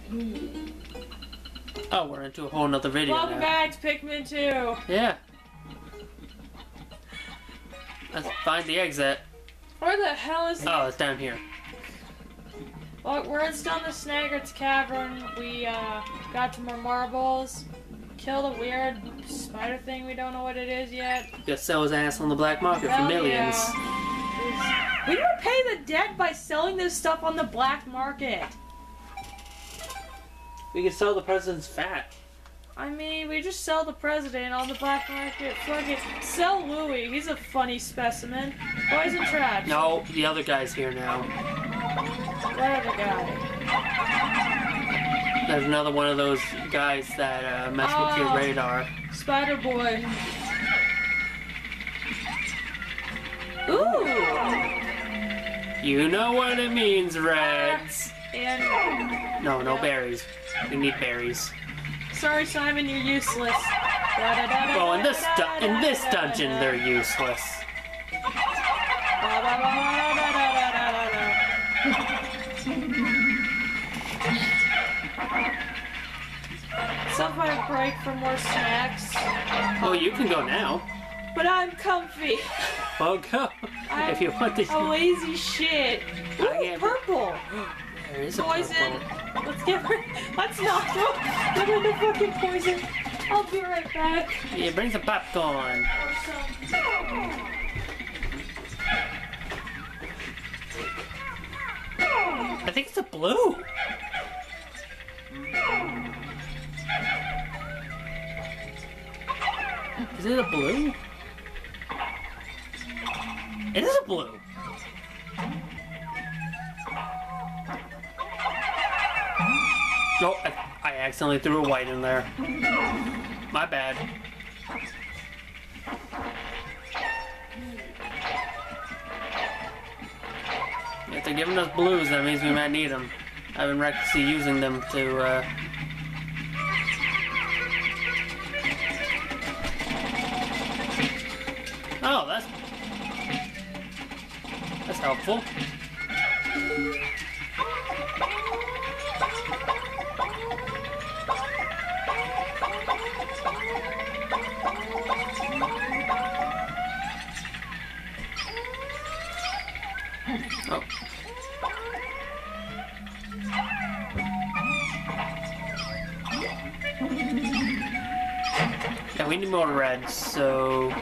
Oh, we're into a whole nother video Welcome now. back to Pikmin 2. Yeah. Let's find the exit. Where the hell is Oh, it's down here. Well, we're still in the Snaggart's Cavern. We got some more marbles. Killed a weird spider thing. We don't know what it is yet. Just sell his ass on the black market for millions. Yeah. We don't pay the debt by selling this stuff on the black market. We could sell the president's fat. I mean, we just sell the president on the black market. Fuck it. Sell Louie. He's a funny specimen. Poison traps. No, the other guy's here now. What other guy? There's another one of those guys that mess with your radar. Spider Boy. Ooh! You know what it means, Reds. And No berries. We need berries. sorry, Simon, you're useless. Oh, in this dungeon, they're useless. Somebody break for more snacks. Oh, you can go now. But I'm comfy. Well, go. If you want to. A lazy shit. Ooh, can't- purple. There is a Poison. purple. Let's get her. Let's not go. Get her the fucking poison. I'll be right back. Yeah, bring some popcorn. Or some. I think it's a blue. Is it a blue? It is a blue. No, I accidentally threw a white in there. My bad. If they're giving us blues, that means we might need them. I've been recklessly using them to, Oh, that's helpful. Oh. Yeah, we need more reds, so...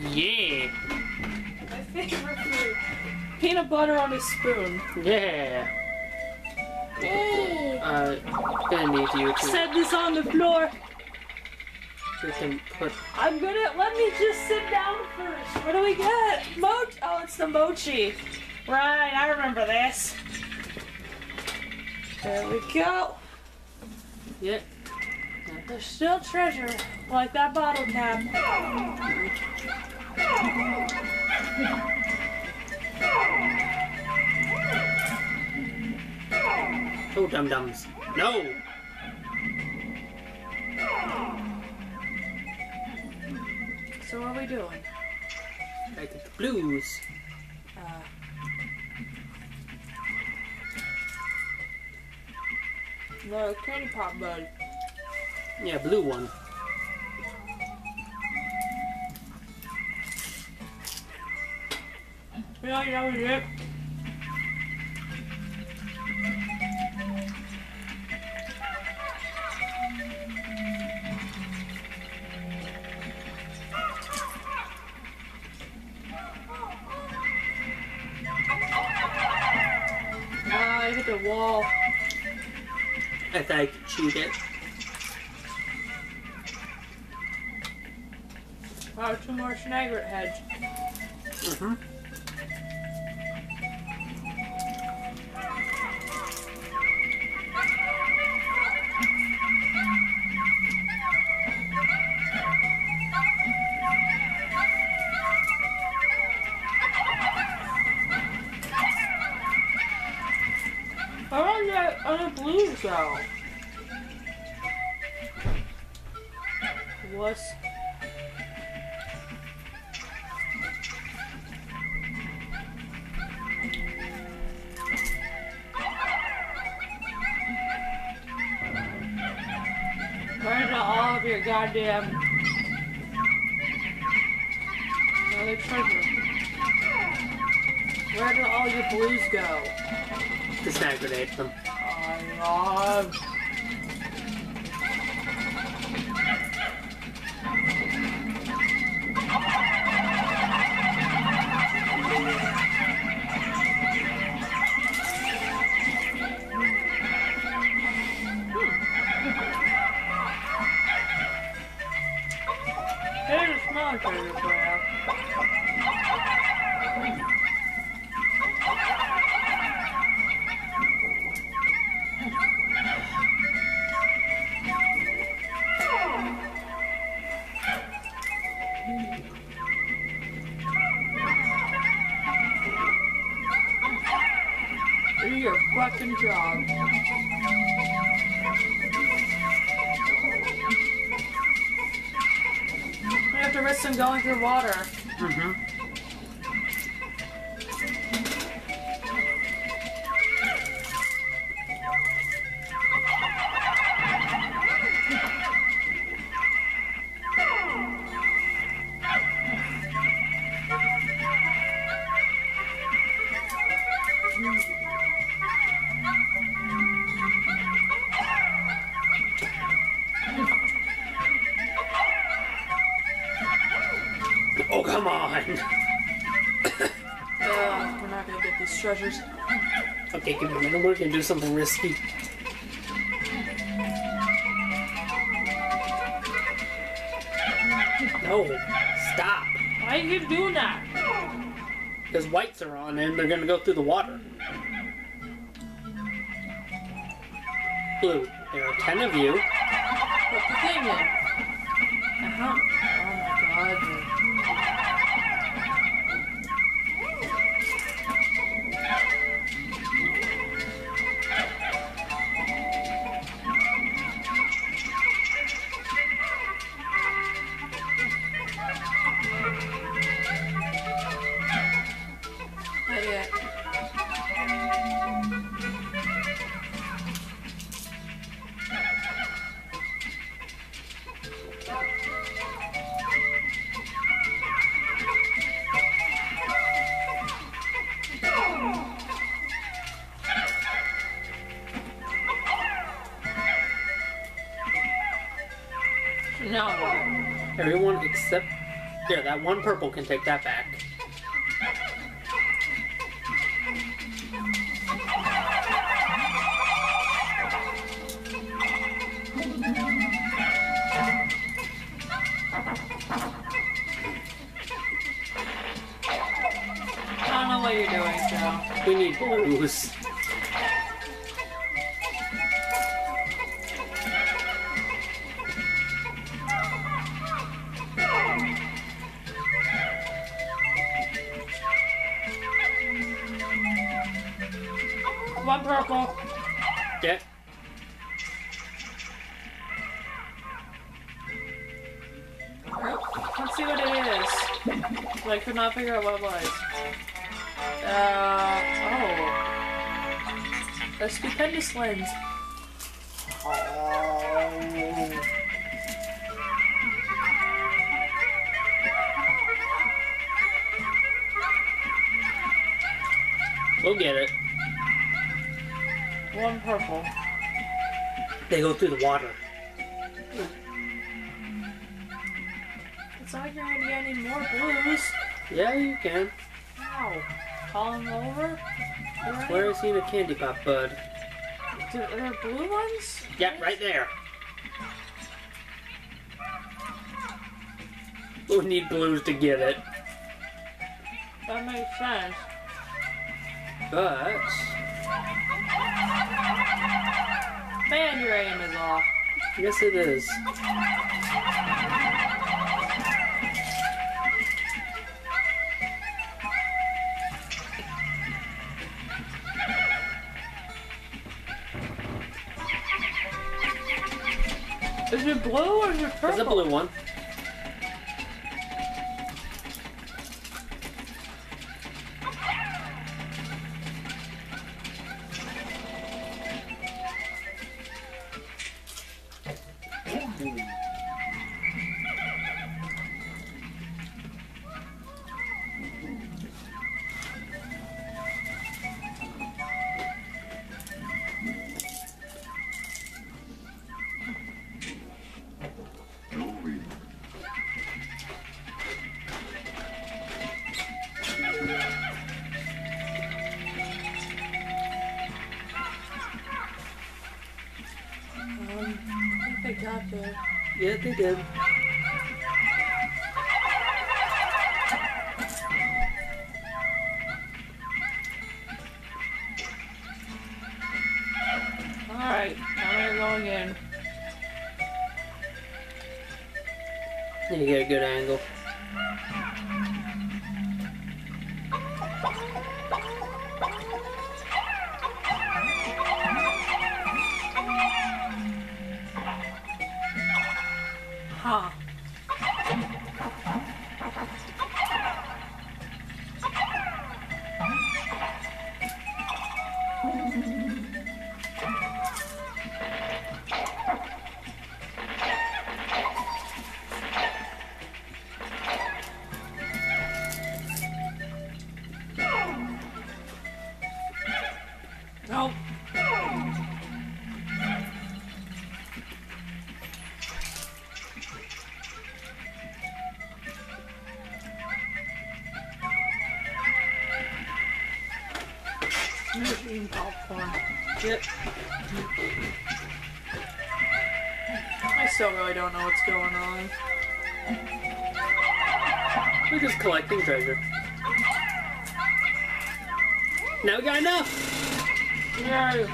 Yeah. My favorite food. Peanut butter on a spoon. Yeah. Yay! Gonna need you to. Set this on the floor. We can put. I'm gonna let me just sit down first. What do we get? Mochi. Oh, it's the mochi. Right, I remember this. There we go. Yeah. There's still treasure, like that bottle cap. Oh, dum dums. No. So what are we doing? I get the blues. No, candy pop bud. Yeah, blue one. Yeah, that was it. Ah, I hit the wall. I thought I could shoot it. Oh, two more Snagret heads. Mm-hmm. Where on the other blues go? Wuss. Where's all of your goddamn other treasure? Where do all your blues go? The Snagger ate them. I love. Here's a small treasure for you. Do your fucking job. We have to risk them going through water. Mm-hmm. Oh, come on. We're not gonna get these treasures. Okay, give me a minute. We're gonna do something risky. No, stop. Why you keep doing that? Because whites are on and they're gonna go through the water. Blue, there are 10 of you. Put the thing in. Oh my god. Not yet. Now what? Everyone except There, that one purple can take that back. I don't know what you're doing, Joe. We need blues. One purple. Yeah. Let's see what it is. I could not figure out what it was. Oh. A stupendous lens. We'll get it. One purple. They go through the water. It's not like you're gonna get any more blues. Yeah, you can. Ow. Calling over? Where is he in a candy pop, bud? Are there blue ones? Yeah, right there. We need blues to get it. That makes sense. But Man, your aim is off. yes, it is. Is it blue or is it purple? There's a blue one. I think they got there. Yeah, they did. Alright, now we're going in. Need to get a good angle. Huh. Nope. I'm just eating popcorn. Yep. I still really don't know what's going on. We're just collecting treasure. Now we got enough! Yay!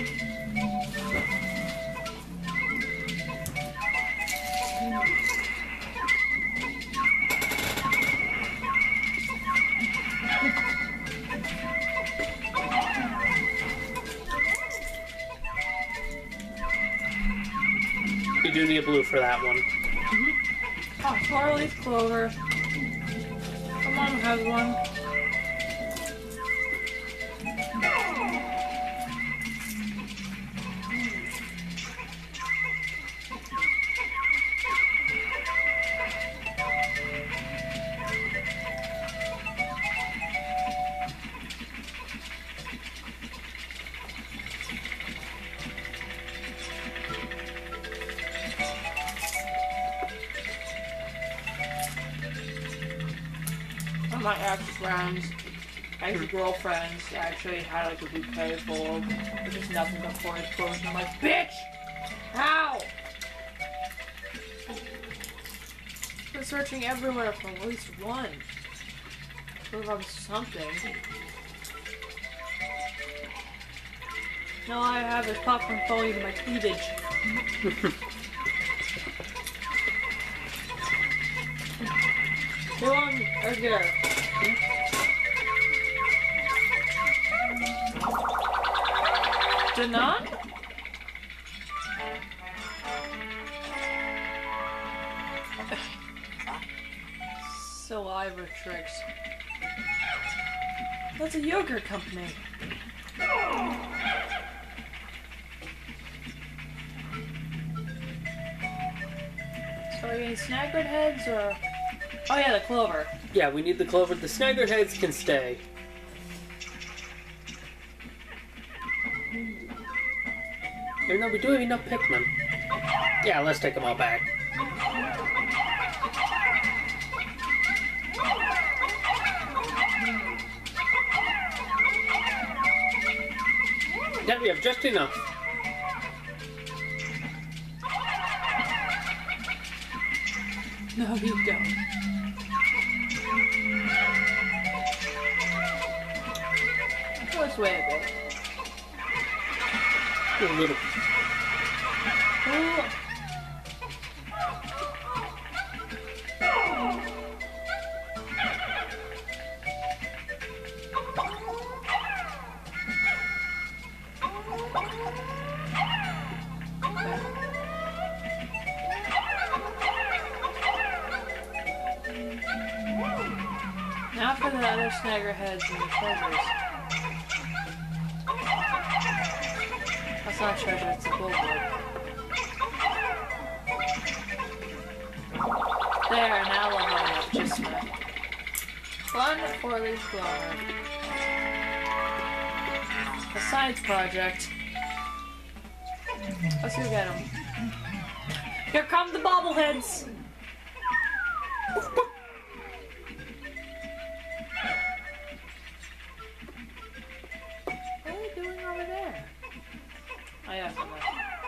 You do need a blue for that one. Oh, 4-leaf clover. My mom has one. my ex-friends, ex-girlfriends actually had like a bouquet full of just nothing but forest clothes, and I'm like, bitch! How? Been searching everywhere for at least one. Prove I'm something. No, all I have is popcorn falling to my cleavage. Go on, Edgar. Danon? Saliva tricks. That's a yogurt company. So are you any Snaggart heads or? Oh yeah, the clover. Yeah, we need the clover. The Snaggart heads can stay. Or no, we do have enough Pikmin. Yeah, let's take them all back. Yeah, we have just enough. No, you don't. Let's wait a bit. A little. Ooh. Now for the other Snaggart heads and the treasures. That's not treasure, it's a billboard. There, now we'll have enough just enough. One 4-leaf clover. A science project. Let's go get them. Here come the bobbleheads! What are they doing over there? Oh yeah, I forgot.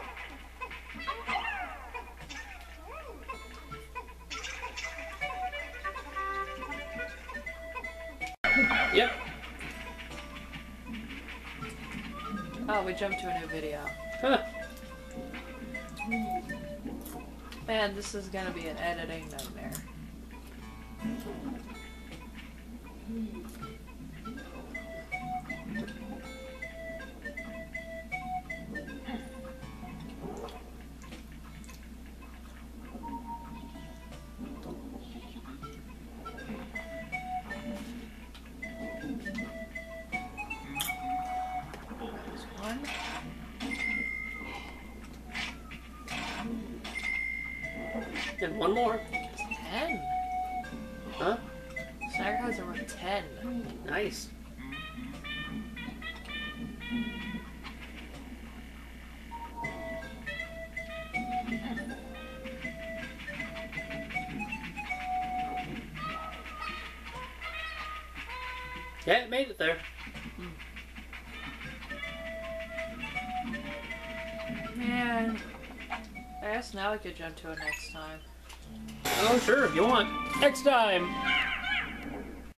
Yep. Oh, we jumped to a new video. Huh. Man, this is gonna be an editing nightmare. One. And one more. 10. Huh? Snaggart heads are worth 10. Nice. Yeah, it made it there. Man. I guess now we could jump to it next time. Oh, sure, if you want. Next time.